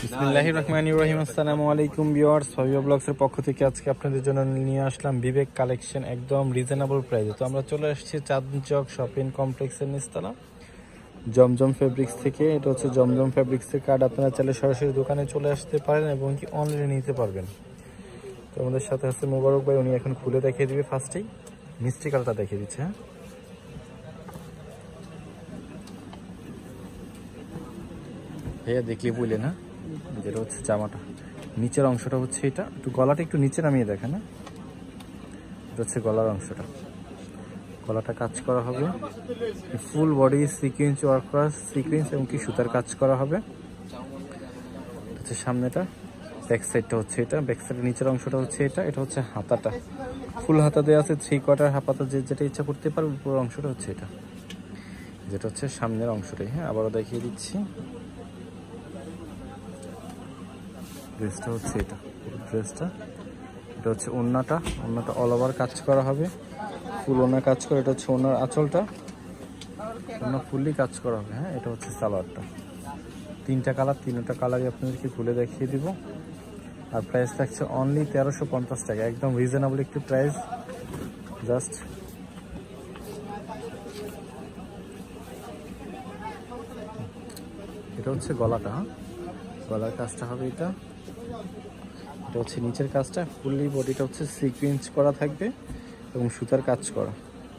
বিসমিল্লাহির রহমানির রহিম। আসসালামু আলাইকুম ভিউয়ার্স, ফাবিয়া ব্লগসের পক্ষ থেকে আজকে আপনাদের জন্য নিয়ে আসলাম বিবেক কালেকশন একদম রিজনেবল প্রাইসে। তো আমরা চলে আসছি চাঁদনী চক শপিং কমপ্লেক্সের নিচতলা জমজম ফেব্রিক্স থেকে। এটা হচ্ছে জমজম ফেব্রিক্সের কার্ড। আপনারা চাইলে সরাসরি দোকানে চলে আসতে পারেন এবং কি অনলাইনে নিতে পারবেন। তো আমাদের সাথে আছে মোবারক ভাই, উনি এখন খুলে দেখিয়ে দিবে। ফার্স্টেই মিষ্টি কালারটা দেখিয়ে দিচ্ছে। হ্যাঁ, ভাইয়া দেখলে বললে না, যেটা হচ্ছে জামাটা নিচের অংশটা হচ্ছে এটা, একটু গলাটা একটু নিচে নামিয়ে দেখেন। না, এটা হচ্ছে গলার অংশটা, গলাটা কাজ করা হবে ফুল বডি সিকোয়েন্স ওয়ার্ক করা, সিকোয়েন্স এবং কি সুতার কাজ করা হবে। হচ্ছে সামনেটা, ব্যাক সাইডটা হচ্ছে এটা, ব্যাক সাইডের নিচের অংশটা হচ্ছে এটা। এটা হচ্ছে হাতাটা, ফুল হাতা দেওয়া আছে, 3/4 হাতা, যেটা ইচ্ছা করতে পারবে। উপরের অংশটা হচ্ছে এটা, যেটা হচ্ছে সামনের অংশটাই। হ্যাঁ, আবারও দেখিয়ে দিচ্ছি। ড্রেসটা হচ্ছে এটা, ড্রেসটা এটা হচ্ছে ওড়নাটা, ওড়নাটা অল ওভার কাজ করা হবে, ফুল ওড়না কাজ করে। এটা হচ্ছে ওড়নার আঁচলটা, ওড়না ফুললি কাজ করা হবে। হ্যাঁ, এটা হচ্ছে সালোয়ারটা। 3টা কালার, 3টা কালারই আপনাদেরকে খুলে দেখিয়ে দিব। আর প্রাইস থাকছে অনলি 1350 টাকা, একদম রিজনেবল একটু প্রাইস। জাস্ট এটা হচ্ছে গলাটা, গলার কাজটা হবে এটা। এটা হচ্ছে নিচের কাজটা, ফুললি বডিটা হচ্ছে সিকোয়েন্স করা থাকবে এবং সুতার কাজ করা।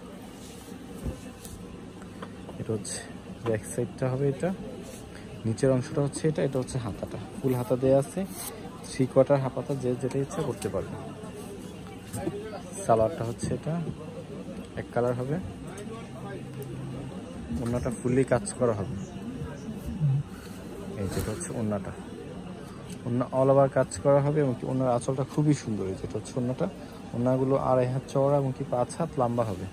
এটা হচ্ছে ব্যাক সাইডটা হবে এটা, নিচের অংশটা হচ্ছে এটা। এটা হচ্ছে হাতাটা, ফুল হাতা দেওয়া আছে, 3/4 হাতা, যেটা ইচ্ছা করতে পারবে। সালোয়ারটা হচ্ছে এটা, এক কালার হবে, ওড়নাটা ফুললি কাজ করা হবে। এই যেটা হচ্ছে ওড়নাটা, ওড়না অল ওভার কাজ করা হবে এবং কি ওড়নার আঁচলটা খুবই সুন্দর। এই যেটা হচ্ছে ওড়নাটা, ওড়নাগুলো 2.5 হাত চওড়া এবং কি 5 হাত লম্বা হবে।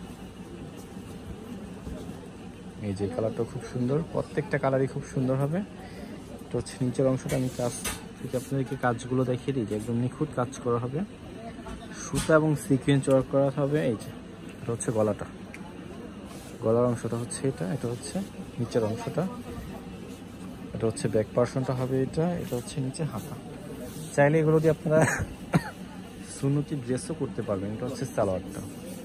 এই যে কালারটা খুব সুন্দর, প্রত্যেকটা কালারই খুব সুন্দর হবে। এটা হচ্ছে নিচের অংশটা, আমি কাজ থেকে আপনাদেরকে কাজগুলো দেখিয়ে দিই যে একদম নিখুঁত কাজ করা হবে, সুতা এবং সিকোয়েন্স ওয়ার্ক করা হবে। এই যে এটা হচ্ছে গলাটা, গলার অংশটা হচ্ছে এটা। এটা হচ্ছে নিচের অংশটা, এটা হচ্ছে ব্যাক পার্সনটা হবে এটা। এটা হচ্ছে নিচে হাতা। চাইলে এগুলো দিয়ে আপনারা সুন্নতি ড্রেসও করতে পারবেন। এটা হচ্ছে সালোয়ারটা।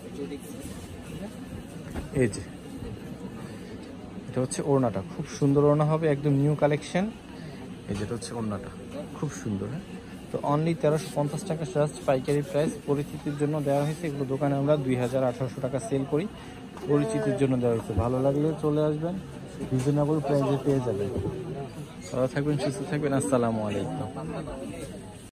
এই যে এটা হচ্ছে ওড়নাটা, খুব সুন্দর ওড়না হবে, একদম নিউ কালেকশন। এই যেটা হচ্ছে ওড়নাটা, খুব সুন্দর। হ্যাঁ, তো অনলি 1350 টাকা জাস্ট পাইকারি প্রাইস। পরিচিতির জন্য দেওয়া হয়েছে, এগুলো দোকানে আমরা 2000-1800 টাকা সেল করি, পরিচিতির জন্য দেওয়া হয়েছে। ভালো লাগলে চলে আসবেন, রিজনেবল প্রাইসে পেয়ে যাবেন। ভালো থাকবেন, সুস্থ থাকবেন। আসসালামু আলাইকুম।